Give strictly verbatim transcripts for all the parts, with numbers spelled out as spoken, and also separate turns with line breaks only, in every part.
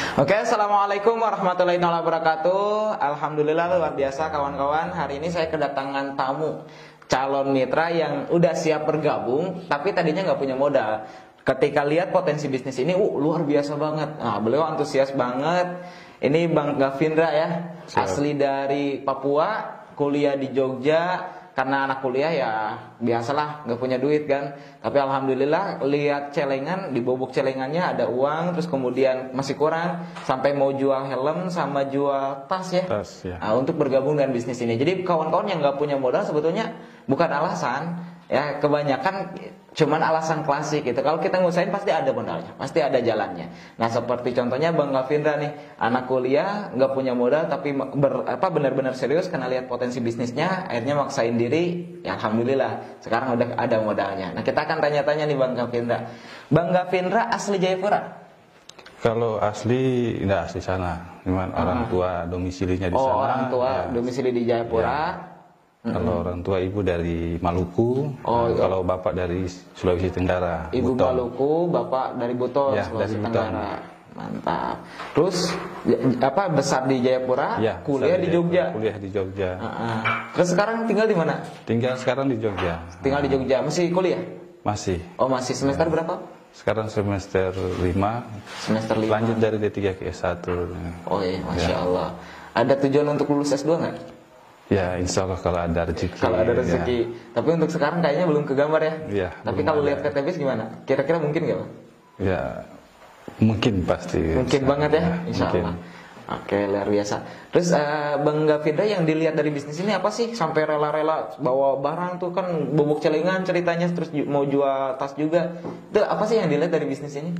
Oke, assalamualaikum warahmatullahi wabarakatuh. Alhamdulillah luar biasa kawan-kawan. Hari ini saya kedatangan tamu calon mitra yang udah siap bergabung, tapi tadinya nggak punya modal. Ketika lihat potensi bisnis ini, uh luar biasa banget. Nah, beliau antusias banget. Ini Bang Gavindra ya,
Siap.
asli dari Papua, kuliah di Jogja. Karena anak kuliah ya biasalah nggak punya duit kan. Tapi alhamdulillah lihat celengan, di bobok celengannya ada uang, terus kemudian masih kurang sampai mau jual helm sama jual tas ya.
Tas, ya.
Nah, untuk bergabung dengan bisnis ini. Jadi kawan-kawan yang nggak punya modal sebetulnya bukan alasan ya, kebanyakan cuman alasan klasik gitu. Kalau kita ngusahain pasti ada modalnya, pasti ada jalannya. Nah, seperti contohnya Bang Gavindra nih, anak kuliah nggak punya modal tapi ber, apa benar-benar serius karena lihat potensi bisnisnya, akhirnya maksain diri. Ya alhamdulillah sekarang udah ada modalnya. Nah, kita akan tanya-tanya nih Bang Gavindra. Bang Gavindra asli Jayapura?
Kalau asli nggak asli sana, cuman
Ah.
orang tua domisilinya di
Oh,
sana.
orang tua
ya.
domisili di Jayapura.
Ya. Kalau orang tua ibu dari Maluku,
Oh,
nah,
iya.
kalau bapak dari Sulawesi Tenggara.
Ibu
Buton.
Maluku, bapak dari Buton,
Ya,
Sulawesi
dari Buton.
Tenggara. Mantap. Terus ya, apa besar di Jayapura,
Ya,
kuliah
besar
di Jogja.
Kuliah di Jogja.
Uh-uh. Terus sekarang tinggal di mana?
Tinggal sekarang di Jogja.
Tinggal di Jogja. Masih kuliah?
Masih.
Oh, masih semester berapa?
Sekarang semester lima.
Semester lima.
Lanjut dari D tiga ke S satu.
Oh iya, Masya Allah. Ada tujuan untuk lulus S dua nggak?
Ya, insya Allah kalau ada rezeki.
Kalau ada rezeki.
Ya.
Tapi untuk sekarang kayaknya belum kegambar ya?
Iya,
Tapi
belum
kalau
ada.
lihat K T P gimana? Kira-kira mungkin nggak, Bang?
Ya, mungkin pasti.
Mungkin banget ya, insya
mungkin.
Allah. Oke, luar biasa. Terus uh, Bang Gavindra, yang dilihat dari bisnis ini apa sih sampai rela-rela bawa barang tuh, kan bobok celengan ceritanya, terus ju- mau jual tas juga. Itu apa sih yang dilihat dari bisnis ini?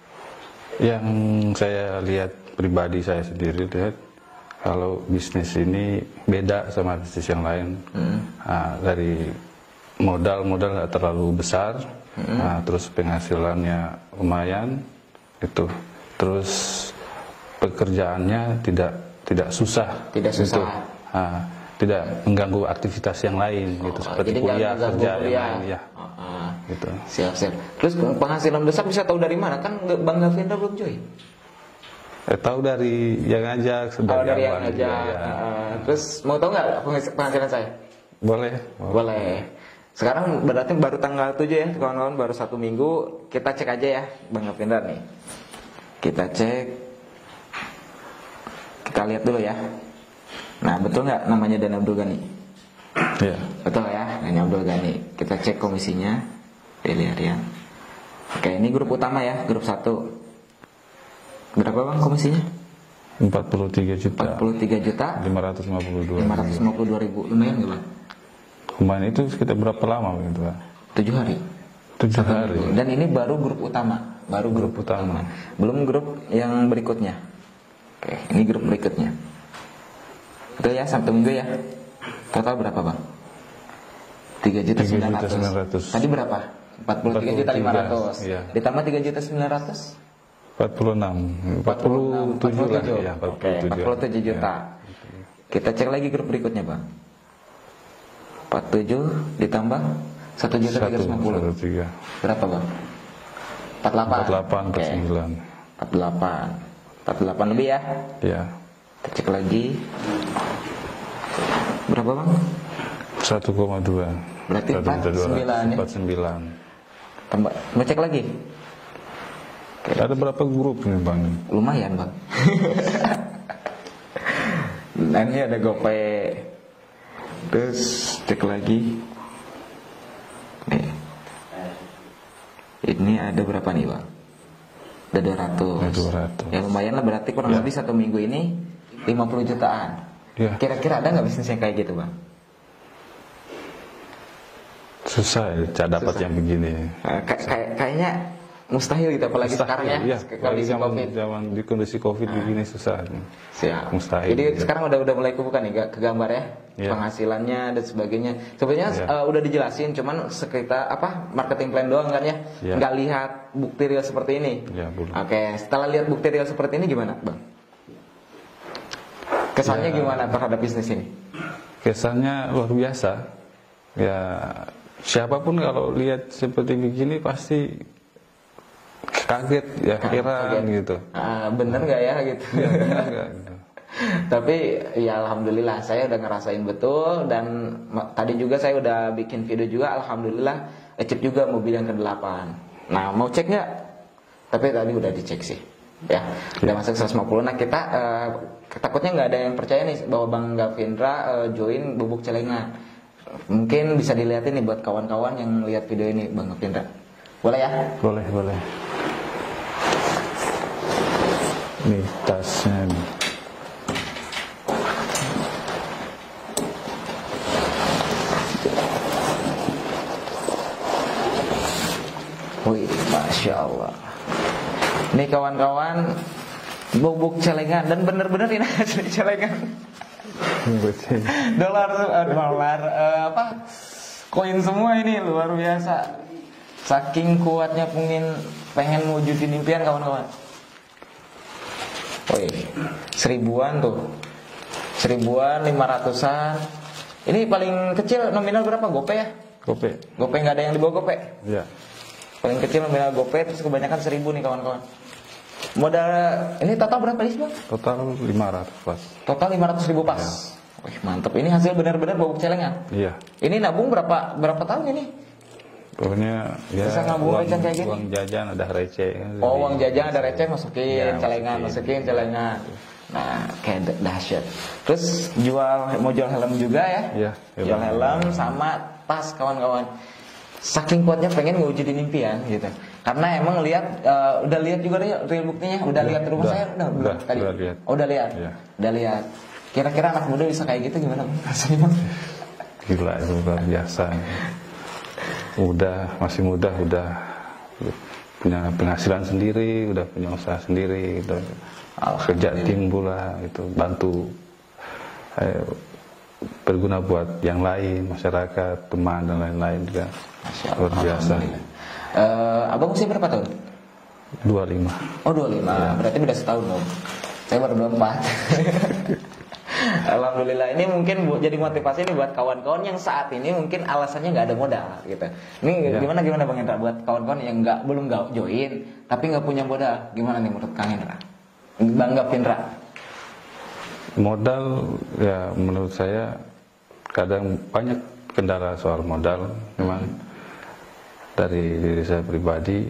Yang saya lihat pribadi saya sendiri lihat kalau bisnis ini beda sama bisnis yang lain.
Hmm.
Nah, dari modal modal nggak terlalu besar,
Hmm.
nah, terus penghasilannya lumayan, itu. Terus pekerjaannya tidak tidak susah,
Tidak susah.
Gitu. Nah, tidak mengganggu aktivitas yang lain, gitu,
Oh,
seperti
jadi nggak
kuliah
mengganggu
kerja yang
kuliah.
lain, ya.
Oh, oh.
Gitu.
Siap-siap. Terus penghasilan besar bisa tahu dari mana? Kan Bang Gavindra belum join.
Eh, tahu dari yang ngajak,
Oh, dari yang
awal,
aja.
ya.
Uh, terus mau tahu nggak penghas- penghasilan saya?
Boleh.
Boleh. Sekarang berarti baru tanggal tujuh ya, kawan-kawan, baru satu minggu. Kita cek aja ya, Bang Gavindra nih. Kita cek. Kita lihat dulu ya. Nah, betul nggak namanya Dana Abdul Ghani?
Ya.
Betul ya, Dana Abdul Ghani. Kita cek komisinya. Pilih harian. Oke, ini grup utama ya, grup satu. Berapa Bang komisinya?
empat puluh tiga juta.
empat puluh tiga juta
lima ratus lima puluh dua.
lima ratus lima puluh dua ribu. Lumayan nggak Bang?
Kemarin itu sekitar berapa lama gitu, Pak?
tujuh hari.
tujuh
Satu
hari.
minggu. Dan ini baru grup utama, baru grup,
Grup utama.
belum grup yang berikutnya. Oke, ini grup berikutnya. Betul ya, satu minggu ya. Total berapa Bang? tiga juta sembilan
tiga juta sembilan
ratus.
ratus.
Tadi berapa? empat puluh tiga juta lima ratus.
Iya.
Ditambah tiga juta sembilan ratus.
empat puluh enam. empat puluh tujuh lah ya,
Oke, empat puluh tujuh juta. Kita cek lagi grup berikutnya Bang. empat puluh tujuh ditambah satu juta tiga ratus lima puluh.
tiga.
Berapa Bang? empat puluh delapan.
empat puluh delapan, empat
Oke.
puluh sembilan.
empat puluh delapan. empat puluh delapan lebih ya.
Ya.
Kita cek lagi. Berapa Bang?
satu koma dua.
Berarti empat puluh sembilan ya?
empat puluh sembilan.
Tambah, mau cek lagi.
Ada berapa grup nih, Bang?
Lumayan Bang. Nah, ini ada GoPay. Terus cek lagi. Nih. Ini ada berapa nih Bang? Ada dua ratus.
Ada dua ratus.
Ya lumayan lah, berarti kurang
Ya.
lebih satu minggu ini lima puluh jutaan.
Ya.
Kira-kira ada nggak bisnis yang kayak gitu Bang?
Susah ya, cak dapat
Susah.
yang begini.
Nah, kayak kayak- kayaknya mustahil gitu, apalagi
Mustahil,
sekarang ya,
iya.
ke-
Apalagi
kondisi
zaman,
Covid.
zaman di kondisi Covid begini susah.
Siap.
Mustahil,
Jadi
iya.
sekarang udah udah mulai kebuka nih, gak kegambar ya,
Iya.
penghasilannya dan sebagainya. Sebenarnya
Iya.
eh, udah dijelasin, cuman sekitar apa marketing plan doang kan ya,
Iya.
nggak lihat bukti real seperti ini.
Iya, belum.
Oke, setelah lihat bukti real seperti ini gimana, Bang? Kesannya
Ya.
gimana terhadap bisnis ini?
Kesannya luar biasa. Ya, siapapun kalau lihat seperti begini pasti kaget ya,
Nah,
heran
kaget.
gitu.
Ah, bener nggak ya gitu.
Ya, benar nggak gitu.
Tapi ya alhamdulillah saya udah ngerasain betul, dan ma- tadi juga saya udah bikin video juga, alhamdulillah ecep juga mobil yang kedelapan. Nah, mau cek nggak? Tapi tadi udah dicek sih. Ya, udah masuk seratus lima puluh. Nah, kita eh, takutnya nggak ada yang percaya nih bahwa Bang Gavindra eh, join Bubuk Celengan. Mungkin bisa dilihatin nih buat kawan-kawan yang lihat video ini, Bang Gavindra. Boleh ya?
Boleh, boleh. Nih tasnya nih.
Wih, Masya Allah. Ini kawan-kawan Bubuk Celengan, dan bener-bener ini asli celengan. Dolar, eh, dolar, eh, apa? Koin semua ini luar biasa. Saking kuatnya pengen pengen wujudin impian kawan-kawan. Wih, seribuan tuh, seribuan, lima ratusan. Ini paling kecil nominal berapa? Gope ya?
Gope.
Gope nggak ada yang di bawah gope.
Ya.
Paling kecil nominal gope, terus kebanyakan seribu nih kawan-kawan. Modal ini total berapa sih Bang?
Total lima ratus pas.
Total lima ratus ribu pas. Wih, mantep. Ini hasil benar-benar Bubuk Celengan.
Iya.
Ini nabung berapa berapa tahun ini?
Pokoknya ya
Bisa nabung
uang,
receh kayak gini?
uang jajan ada receh.
Oh, uang jajan ada receh, masukin
Ya,
celengan, masukin celengan. Nah, kayak dah- dahsyat. Terus jual mau jual helm juga ya?
Iya,
Jual
helm.
helm sama tas kawan-kawan. Saking kuatnya pengen ngewujudin impian gitu. Karena emang lihat uh, udah lihat juga nih real buktinya, udah
Udah,
lihat rumah
udah,
saya udah belum
udah,
tadi.
udah lihat.
Oh, udah lihat.
Iya.
Udah lihat. Kira-kira anak muda bisa kayak gitu gimana Bang? Rasanya?
Gila itu luar biasa. Udah masih muda, udah punya penghasilan sendiri, udah punya usaha sendiri, udah kerja tim pula gitu, bantu eh, berguna buat yang lain, masyarakat, teman dan lain-lain juga.
Masya Allah.
Luar biasa.
Eh, abang usia berapa tahun?
dua puluh lima.
Oh, dua puluh lima. Berarti beda setahun dong. Saya baru dua puluh empat. Alhamdulillah, ini mungkin bu, jadi motivasi nih buat kawan-kawan yang saat ini mungkin alasannya nggak ada modal gitu. Ini
Ya.
gimana gimana Bang Hendra buat kawan-kawan yang nggak belum nggak join tapi nggak punya modal, gimana nih menurut Kang Hendra? Bang Gavindra?
Modal ya menurut saya kadang banyak kendala soal modal. Memang dari diri saya pribadi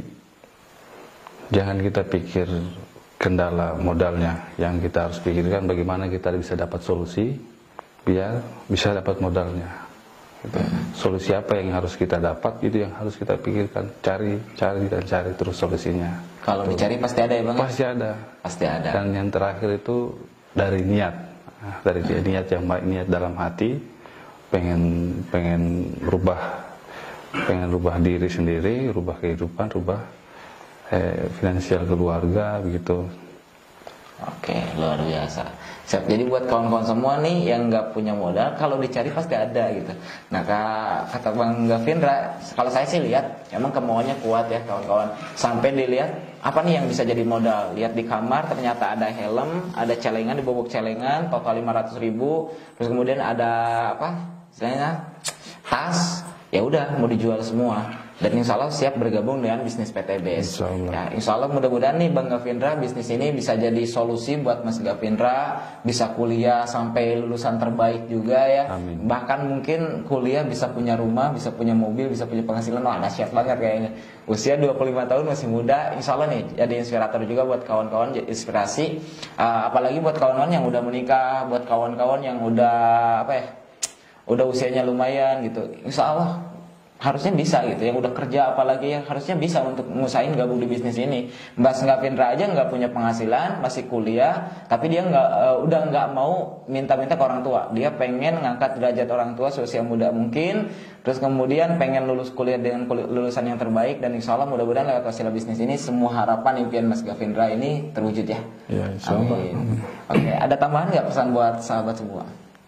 jangan kita pikir kendala modalnya, yang kita harus pikirkan bagaimana kita bisa dapat solusi biar bisa dapat modalnya gitu. Solusi apa yang harus kita dapat, itu yang harus kita pikirkan, cari cari dan cari terus solusinya.
Kalau dicari pasti ada ya Bang?
Pasti ada.
Pasti ada.
Dan yang terakhir itu dari niat. Nah, dari dia niat yang baik, niat dalam hati, pengen pengen rubah pengen rubah diri sendiri, rubah kehidupan, rubah eh, finansial keluarga begitu.
Oke, luar biasa. Siap. Jadi buat kawan-kawan semua nih yang nggak punya modal, kalau dicari pasti ada gitu. Nah, kata Bang Gavindra, kalau saya sih lihat, emang kemauannya kuat ya kawan-kawan. Sampai dilihat apa nih yang bisa jadi modal. Lihat di kamar ternyata ada helm, ada celengan, di bubuk celengan, total lima ratus ribu. Terus kemudian ada apa? Istilahnya tas. Ya udah mau dijual semua. Dan insya Allah siap bergabung dengan bisnis P T B S.
Insya Allah.
Ya, insya Allah mudah-mudahan nih Bang Gavindra, bisnis ini bisa jadi solusi buat Mas Gavindra, bisa kuliah sampai lulusan terbaik juga ya.
Amin.
Bahkan mungkin kuliah bisa punya rumah, bisa punya mobil, bisa punya penghasilan. Wah, dahsyat banget kayaknya. Usia dua puluh lima tahun masih muda, insya Allah nih jadi inspirator juga buat kawan-kawan, jadi inspirasi. Uh, apalagi buat kawan-kawan yang udah menikah, buat kawan-kawan yang udah apa ya, udah usianya lumayan gitu. Insya Allah harusnya bisa gitu, yang udah kerja apalagi ya harusnya bisa untuk ngusahain gabung di bisnis ini. Mbak Gavindra aja nggak punya penghasilan, masih kuliah, tapi dia nggak uh, udah nggak mau minta-minta ke orang tua. Dia pengen ngangkat derajat orang tua seusia muda mungkin, terus kemudian pengen lulus kuliah dengan kul- lulusan yang terbaik, dan insya Allah mudah-mudahan lewat wasilah bisnis ini semua harapan impian Mas Gavindra ini terwujud ya.
Ya, insya Allah.
Amin. Oke, ada tambahan nggak pesan buat sahabat semua?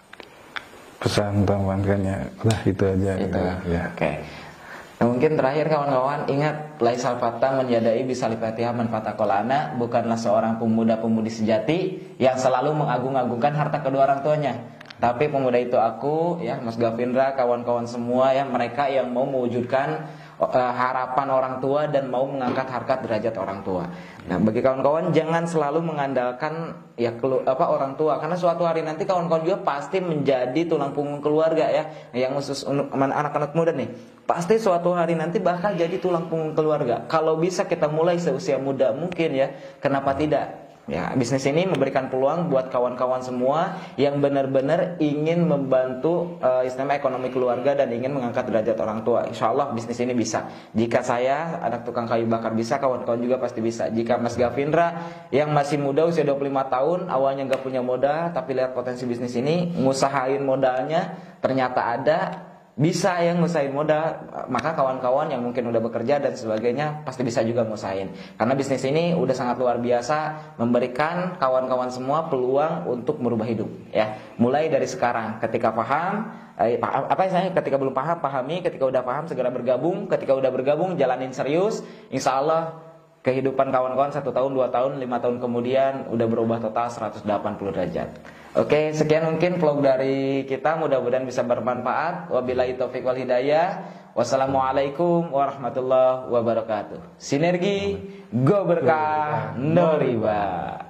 Pesan tambahannya udah itu aja.
Itu
gitu. Ya.
Oke. Nah, mungkin terakhir kawan-kawan, ingat laisal fata menjadai bisal fatihah man fatakolana, bukanlah seorang pemuda-pemudi sejati yang selalu mengagung-agungkan harta kedua orang tuanya. Tapi pemuda itu aku, ya Mas Gavindra, kawan-kawan semua ya, mereka yang mau mewujudkan uh, harapan orang tua dan mau mengangkat harkat derajat orang tua. Nah, bagi kawan-kawan jangan selalu mengandalkan ya kelu, apa orang tua, karena suatu hari nanti kawan-kawan juga pasti menjadi tulang punggung keluarga ya. Yang khusus untuk anak-anak muda nih, pasti suatu hari nanti bakal jadi tulang punggung keluarga. Kalau bisa kita mulai seusia muda mungkin ya, kenapa tidak? Ya, bisnis ini memberikan peluang buat kawan-kawan semua yang benar-benar ingin membantu uh, istilahnya ekonomi keluarga dan ingin mengangkat derajat orang tua. Insya Allah bisnis ini bisa. Jika saya anak tukang kayu bakar bisa, kawan-kawan juga pasti bisa. Jika Mas Gavindra yang masih muda usia dua puluh lima tahun, awalnya nggak punya modal tapi lihat potensi bisnis ini, ngusahain modalnya, ternyata ada, bisa yang ngusahain modal, maka kawan-kawan yang mungkin udah bekerja dan sebagainya pasti bisa juga ngusahain. Karena bisnis ini udah sangat luar biasa, memberikan kawan-kawan semua peluang untuk merubah hidup ya. Mulai dari sekarang, ketika paham, eh, apa istilahnya, ketika belum paham, pahami, ketika udah paham segera bergabung, ketika udah bergabung jalanin serius, insya Allah kehidupan kawan-kawan satu tahun, dua tahun, lima tahun kemudian udah berubah total seratus delapan puluh derajat. Oke, sekian mungkin vlog dari kita, mudah-mudahan bisa bermanfaat. Wabillahi taufiq wal hidayah. Wassalamualaikum warahmatullahi wabarakatuh. Sinergi, go berkah, no riba.